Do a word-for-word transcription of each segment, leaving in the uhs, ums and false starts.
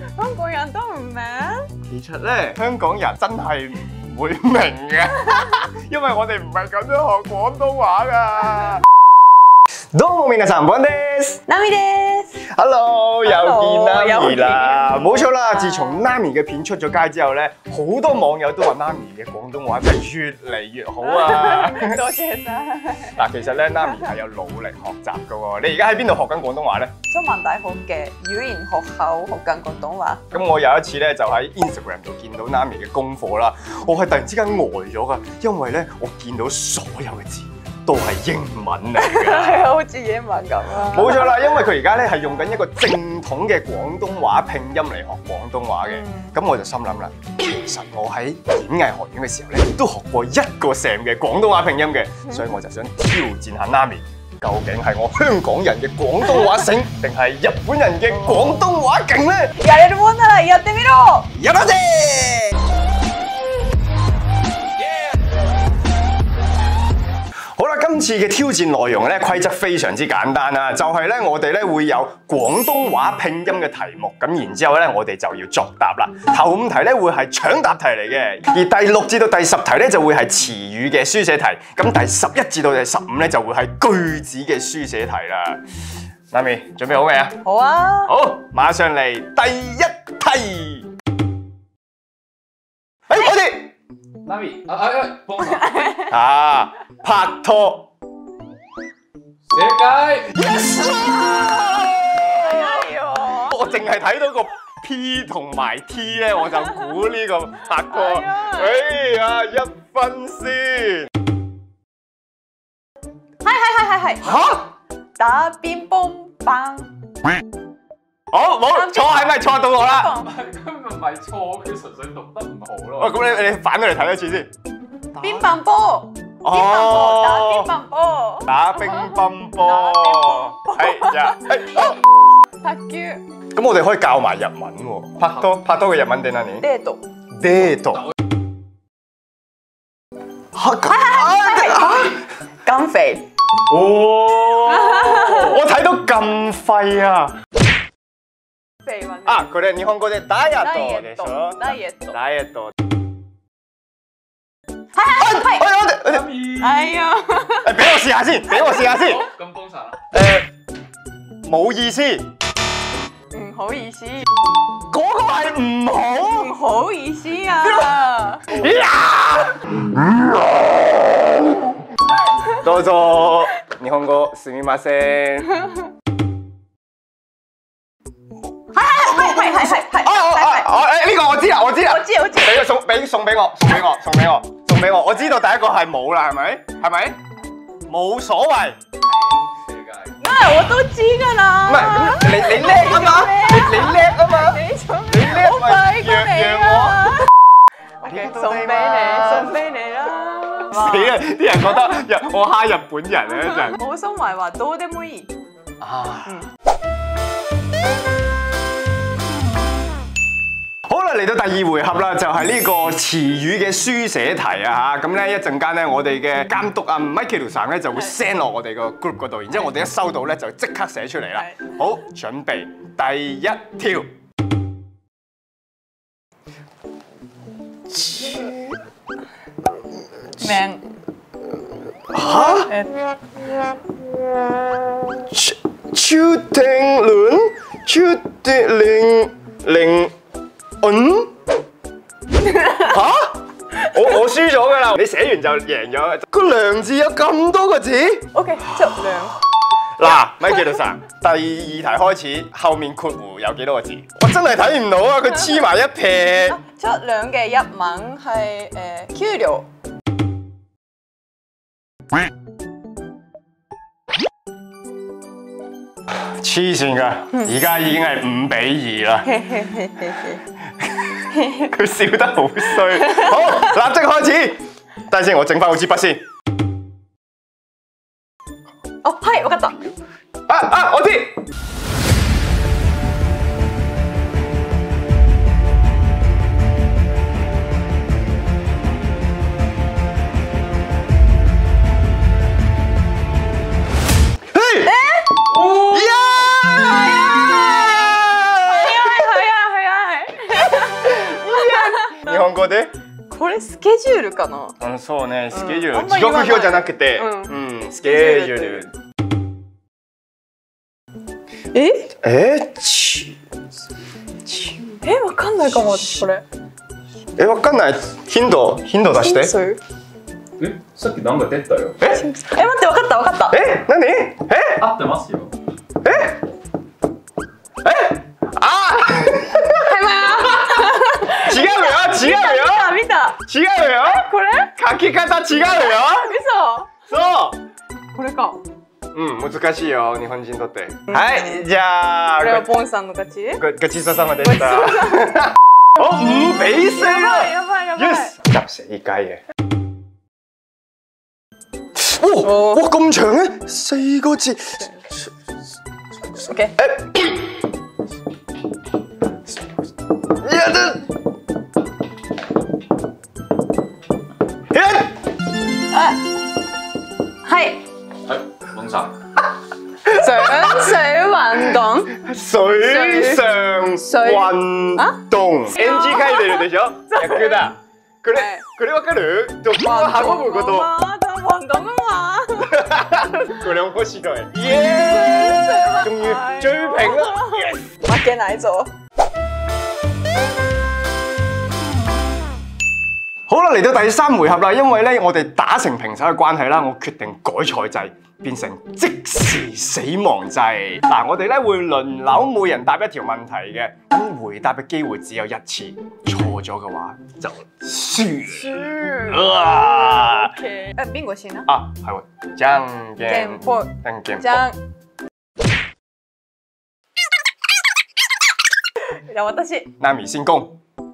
香港人都唔明。 其實咧，香港人真係唔會明嘅，因為我哋唔係咁樣學廣東話㗎。どうも皆さん、ボンです。 ナミです。 Hello， 又見 Nami 啦，冇錯啦。 啊自從 Nami 嘅片出咗街之後咧，好多網友都話 Nami 嘅廣東話真係越嚟越好啊！ 多謝晒。 嗱，其實咧 Nami 係有努力學習㗎喎。你而家喺邊度學緊廣東話咧？ 中文大學嘅語言學校學緊廣東話。 咁我有一次咧就喺 Instagram 度見到 Nami 嘅功課啦，我係突然之間呆咗㗎，因為咧我見到所有嘅字都係英文嚟㗎， 係好似英文咁啊！ 冇錯啦，因為佢而家咧係用緊一個正統嘅廣東話拼音嚟學廣東話嘅。咁、嗯、我就心諗啦，其實我喺演藝學院嘅時候咧都學過一個 Sam 嘅廣東話拼音嘅，嗯、所以我就想挑戰下 Nami， 究竟係我香港人嘅廣東話醒，定係日本人嘅廣東話勁咧？ やれるもんならやってみろ！ やろうぜ！好啦，今次嘅挑戰內容咧規則非常之簡單啦，就係咧我哋咧會有廣東話拼音嘅題目，咁然之後咧我哋就要作答啦。頭五題咧會係搶答題嚟嘅，而第六至到第十題咧就會係詞語嘅書寫題，咁第十一至到第十五咧就會係句子嘅書寫題啦。Nami，準備好未啊？ 好啊！ 好，馬上嚟第一題。誒，我哋 Nami，啊啊啊，幫我啊，拍拖。 正解 Yes！ 哎呦， 我淨係睇到個 P 同埋 T 咧，我就估呢個拍拖。哎呀，一分先。 係係係係係。 嚇！ 打乒乓棒。 好冇錯，係咪錯到我啦？ 根本唔係錯，佢純粹讀得唔好咯。 喂，咁你你反過嚟睇一次先。 乒乓波。哦，打乒乓波。 打乒乓波。係呀，係。 卓球。 咁我哋可以教埋日文喎。拍拖拍拖嘅日文點啊你？ デート。 デート。嚇！ 減肥。 哦，我睇到咁廢啊！啊，これ日本語でダイエットでしょ？ ダイエット。 ダイエット。 係係係。 我哋我哋。 哎呀！ 誒，俾我試下先，俾我試下先。 咁幫曬啦。 誒，冇意思。 唔好意思。 嗰個係唔好。 唔好意思啊！ どうぞ。日本語すみません。 係係係係係。 哦哦哦！誒呢個我知啦，我知啦。 我知我知。 俾個送俾送俾我，送俾我，送俾我，送俾我。我知道第一個係冇啦，係咪？係咪？冇所謂。 正解。 啊！我都知㗎啦。 唔係咁，你你叻啊嘛，你你叻啊嘛， 你仲你叻好快過你啊！OK，送俾你，送俾你啦。 死啊！啲人覺得日我蝦日本人啊，真係。 我想話話どうでもいい。 啊。好啦，嚟到第二回合啦，就係呢個詞語嘅書寫題啊嚇。咁咧一陣間咧，我哋嘅監督啊 Michael 生咧就會 send 落我哋個 group 嗰度，然之後我哋一收到咧就即刻寫出嚟啦。好，準備第一條。 命嚇？超定輪，超定零零嗯？嚇？我我輸咗㗎啦！你寫完就贏咗。個良字有咁多個字 ？OK，出糧。 嗱，Michael 生，第二題開始，後面括弧有幾多個字？我真係睇唔到啊！佢黐埋一撇。 出糧嘅日文係誒給料。 黐線㗎，而家已經係五比二啦。佢笑得好衰。好，立即開始。等陣先，我整翻好支筆先。 哦，係，我覺得。 啊啊，我知。 語で？ これスケジュールかな？ うん、そうね、スケジュール。 あんま時言わない刻表じゃなくて、 ううん、スケジュール。 え？ え、ち、ち、 え、わかんないかも私これ。 え、わかんない。頻度、頻度出して。 そうえ、さっきなんか出たよ。 え、 え、待ってわかったわかった。 え、何？え、 合ってますよ。 え、え、あー、違うよ、違うよ。 見た見た。 違うよ。 これ？ 書き方違うよ。 嘘。 そう。 これか。 うん、難しいよ、日本人にとって。はい、じゃあ、 これはポンさんの勝ち。 ごごちそうさまでした。哦，五比四やばい啊やばいやばい。 ！Yes，夾死雞嘅。哇哇咁長嘅，四個字。 OK。 呀得。 啊，係係，蒙查。 上水運動。 水上運動。N G 書いてるでしょ？逆だ。これこれわかる？どこを運ぶこと。 運動啊嘛。 これ面白い。イエーイ！終於追平啦！ 負けないぞ。 好啦，嚟到第三回合啦，因為咧我哋打成平手嘅關係啦，我決定改賽制，變成即時死亡制。嗱，我哋咧會輪流每人答一條問題嘅，咁回答嘅機會只有一次，錯咗嘅話就輸。啊 OK。誒，邊個先啊？ 啊，係喎，じゃんけんぽん。 じゃんけんぽん。 じゃん。じゃあ私。 ナミ先攻。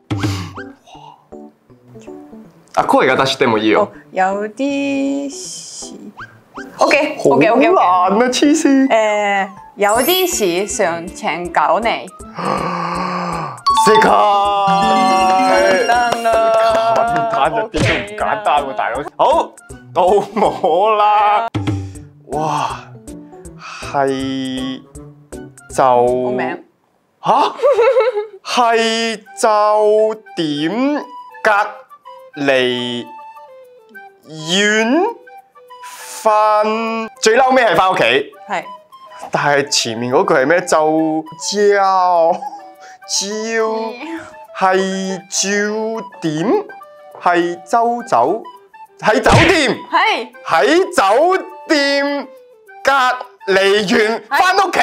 啊，声が出してもいいよ。 有啲事。OK OK OK。 好難啊，黐線。 誒，有啲事想請教你。 正解。 簡單啦。 簡單一啲都唔簡單喎，大佬。好，到我啦。哇，係就我名嚇係就點隔離遠翻最嬲尾係翻屋企， 係但係前面嗰句係咩？就焦焦係照點係周走喺酒店係喺酒店隔離完翻屋企，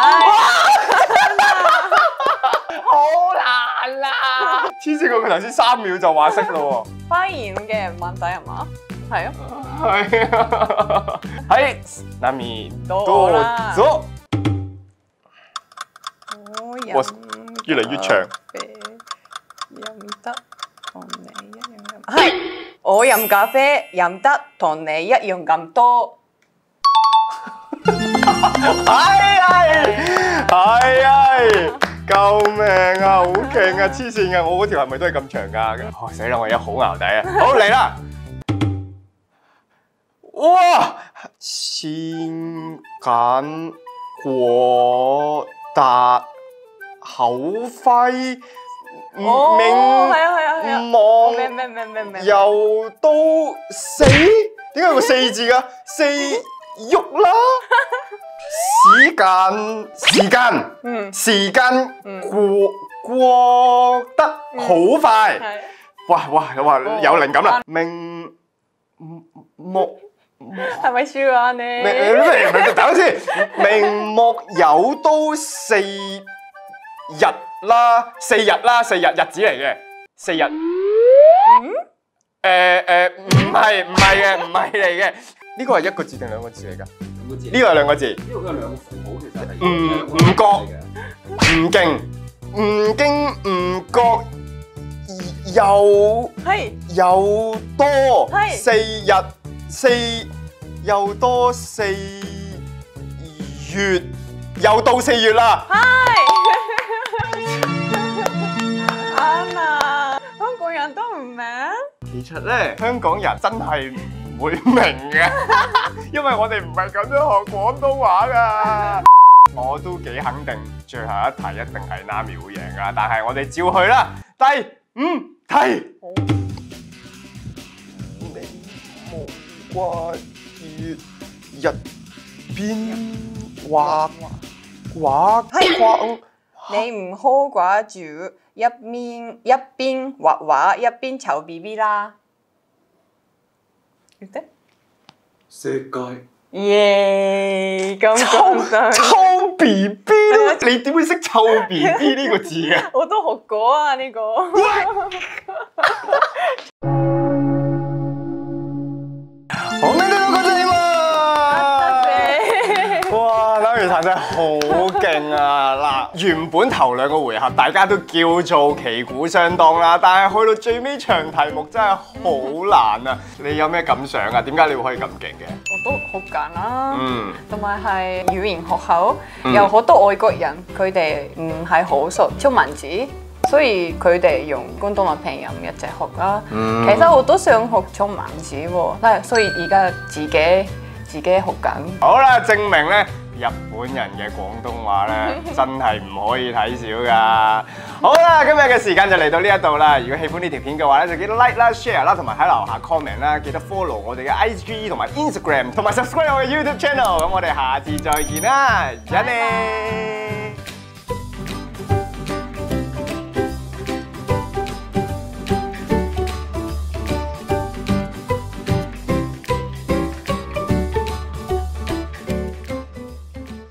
好難啦！黐線，佢頭先三秒就話識咯喎。 發言嘅問題係嘛？係啊。 係啊，係，ナミ到どう我啦。 ぞ。 我哇飲越嚟越長。 飲得同你一樣咁。係，我飲咖啡飲得同你一樣咁多。 係係係係，救命啊！好勁啊！黐線啊！我嗰條係咪都係咁長㗎？哦死啦！我而家好淆底啊！好嚟啦！哇！先揀過達口輝哦， 明係啊係啊係啊。 望咩咩咩咩咩。 又都死，點解有個四字㗎？四喐啦！時間時間嗯時間過過得好快， 係。 哇哇哇有靈感啦！明目係咪輸啊你？ 明咩？等先，明目有都四日啦，四日啦，四日日子嚟嘅，四日。 嗯？ 誒誒，唔係唔係嘅，唔係嚟嘅。呢個係一個字定兩個字嚟㗎？ 兩個字。 呢個係兩個字。 呢個有兩個符號，其實係。 唔唔覺，唔勁，唔經唔覺，又係又多係四日四又多四月，又到四月啦。 啱啊！香港人都唔明。 其實咧，香港人真係唔會明嘅，因為我哋唔係咁樣學廣東話噶。我都幾肯定，最後一題一定係Nami會贏噶，但係我哋照去啦。第五係。你無掛住一邊畫畫框， 你唔好掛住一邊一邊畫畫一邊湊 B B 啦。要得？ 正解。 耶！咁講真。 湊 B B 你點會識湊 B B 呢個字嘅？ 我都學過啊呢個。 好咩都嗰陣嘛！哇，撈魚潭真係好勁啊！嗱，原本頭兩個回合大家都叫做旗鼓相當啦，但係去到最尾長題目真係好難啊！你有咩感想啊？點解你會可以咁勁嘅？ 我都好揀啦， 嗯， 同埋係語言學校有好多外國人，佢哋唔係好熟中文字。所以佢哋用廣東話拼音一齊學啦。嗯、其實我都想學中文字喎，但係所以而家自己自己學緊。 好啦，證明咧日本人嘅廣東話咧真係唔可以睇少㗎。好啦，今日嘅時間就嚟到呢一度啦。如果喜歡呢條片嘅話咧，就記得 like 啦、share 啦，同埋喺樓下 comment 啦。記得 follow 我哋嘅 I G 同埋 Instagram， 同埋 subscribe 我嘅 YouTube channel。咁我哋下次再見啦，再見。